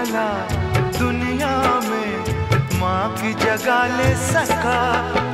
भला दुनिया में माँ की जगह ले सका।